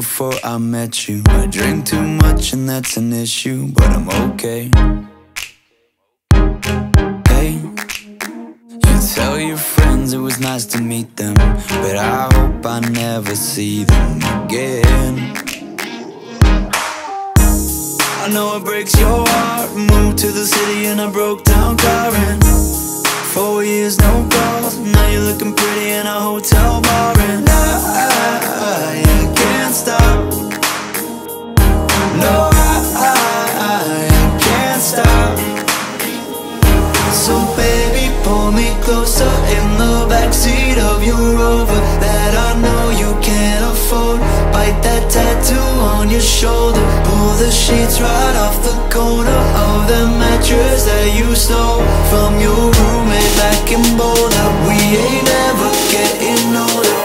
before I met you. I drink too much and that's an issue, but I'm okay. Hey, you tell your friends it was nice to meet them, but I hope I never see them again. I know it breaks your heart. Moved to the city in a broke down car, and 4 years no calls. Now you're looking pretty in a hotel bar, and I can't stop. No, I can't stop. So baby, pull me closer in the backseat of your Rover that I know you can't afford. Bite that tattoo on your shoulder. Pull the sheets right off the corner of the mattress that you stole from your roommate back in Boulder. We ain't ever getting older.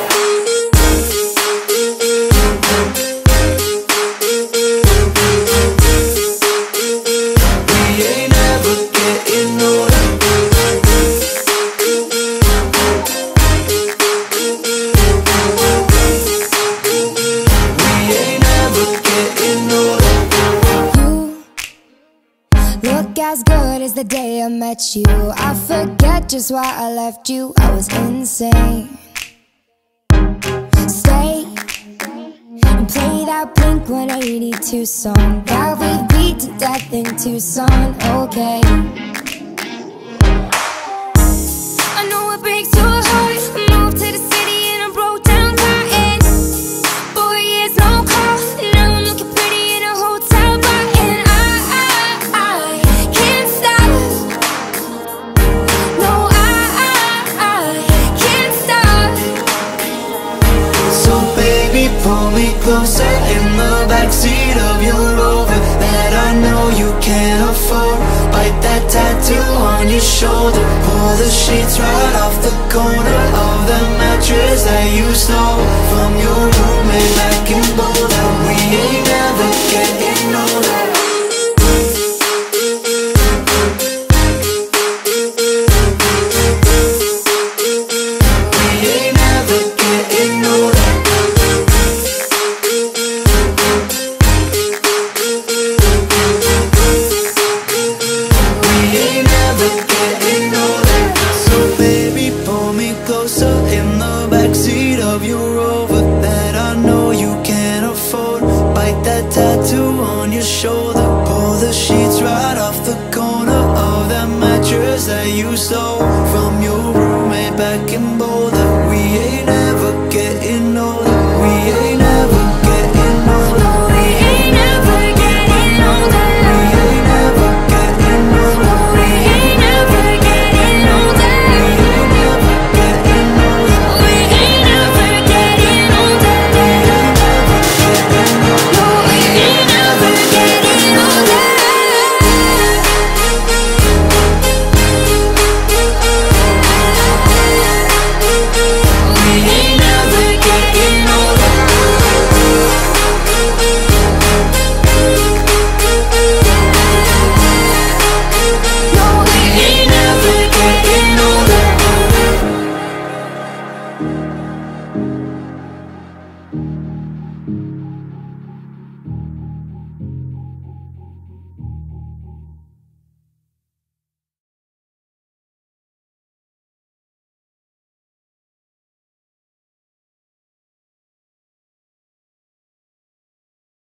We ain't ever getting older. We ain't ever getting older. You look as good as the day I met you. I forget just why I left you. I was insane. Stay and play that Blink-182 song that we beat to death in Tucson. Okay, I know it breaks your heart. Moved to the city in a broke down car, and 4 years no call. Now I'm looking pretty in a hotel bar, and I can't stop. No, I can't stop. So baby, pull me closer in the backseat of your Rover that I know you can't afford. Bite that tattoo on your shoulder. Pull the sheets right off the corner of the mattress that you stole from your roommate back in Boulder. We ain't